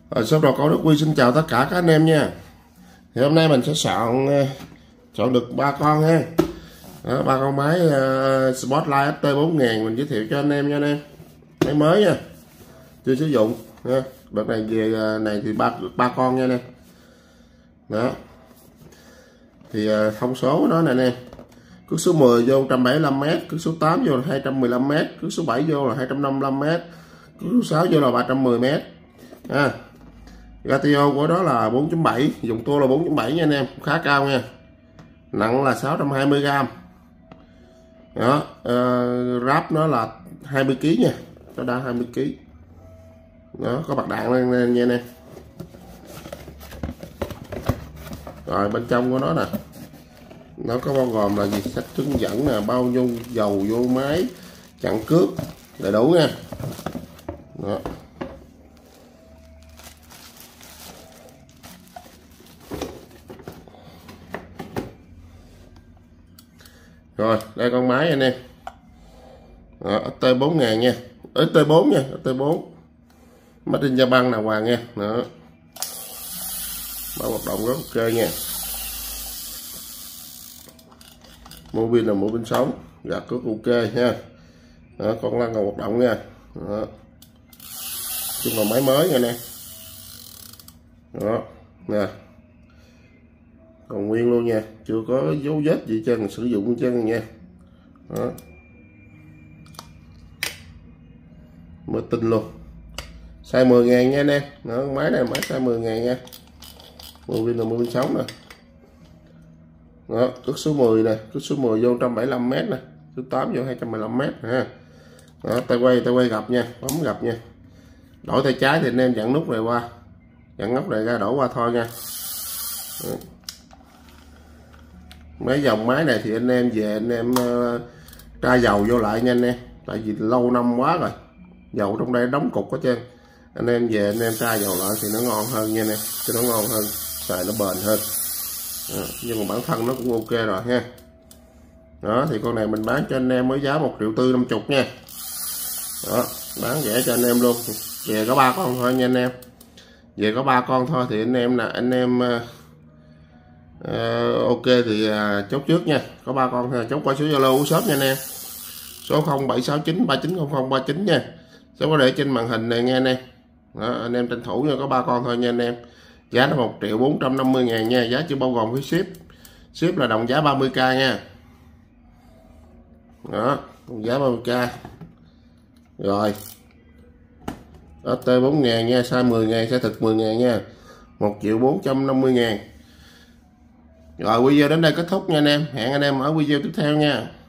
Shop đồ cổ Đức Huy xin chào tất cả các anh em nha. Thì hôm nay mình sẽ chọn được 3 con ha. Đó, 3 con máy Spotlight ST4000 mình giới thiệu cho anh em nha anh em. Máy mới nha, chưa sử dụng nha. Đợt này về này thì ba con nha anh em. Đó. Thì thông số của nó nè anh em. Cước số 10 vô 175m, cước số 8 vô là 215m, cước số 7 vô là 255m, cước số 6 vô là 310m. Ratio của đó là 4.7, dùng tua là 4.7 nha anh em, khá cao nha. Nặng là 620g. Đó, ráp nó là 20kg nha, nó đã 20kg. Đó, có bạc đạn lên nha anh em. Rồi bên trong của nó nè, nó có bao gồm là gì, sách hướng dẫn nè, bao nhiêu dầu vô máy, chặn cước đầy đủ nha. Đó. Rồi đây con máy anh em. ST4000 nha, ST4 nha, ST4 Made in Japan nào hoàng nha. Đó, bảo hoạt động rất ok nha. Mua pin là mua pin sống, gạt cước ok nha. Đó, con lăn còn hoạt động nha. Đó, chung là máy mới nha nè. Đó nè, còn nguyên luôn nha, chưa có dấu vết gì chân sử dụng chân nha. Đó, mới tinh luôn, size 10.000 nha anh em. Đó, máy này máy size 10.000 nha. Mua pin là mua pin sống nè. Đó, cước số 10 nè, cước số 10 vô 175m nè, số 8 vô 215m ha. Đó, tay quay gặp nha, bấm gặp nha. Đổi tay trái thì anh em dặn nút này qua, dặn nút này ra đổ qua thôi nha. Đó. Mấy dòng máy này thì anh em về anh em tra dầu vô lại nha anh em, tại vì lâu năm quá rồi, dầu trong đây đóng cục hết trơn. Anh em về anh em tra dầu lại thì nó ngon hơn nha anh em, cho nó ngon hơn, xài nó bền hơn. Đó, nhưng mà bản thân nó cũng ok rồi ha. Đó thì con này mình bán cho anh em với giá 1.450.000 nha. Đó, bán rẻ cho anh em luôn. Về có 3 con thôi nha anh em, về có 3 con thôi thì anh em là anh em ok thì chốt trước nha. Có 3 con thôi, chốt qua số Zalo của shop nha anh em, số 0769390039 nha. Số có để trên màn hình này nha anh em. Đó, anh em tranh thủ nha, có 3 con thôi nha anh em. Giá là 1.450.000 nha, giá chưa bao gồm phí ship. Ship là đồng giá 30k nha. Đó, đồng giá 30k. Rồi ST4000 nha, size 10.000, size thực 10.000 nha, 1.450.000. Rồi video đến đây kết thúc nha anh em, hẹn anh em ở video tiếp theo nha.